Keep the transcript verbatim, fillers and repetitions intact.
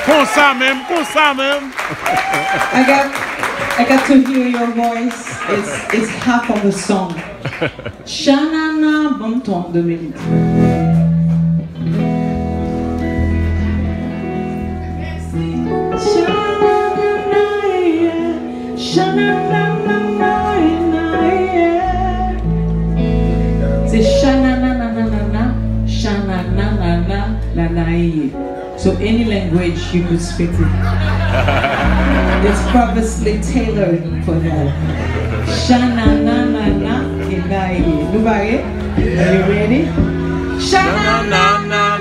Comme ça même, comme ça même. I got, I got to hear your voice. It's, it's half of the song. Shanana, bon temps, deux minutes. C'est shanana, shanana, lanaye. So any language you could speak it. It's purposely tailored for that. Shanana, lanaye. Are you ready? Shanana.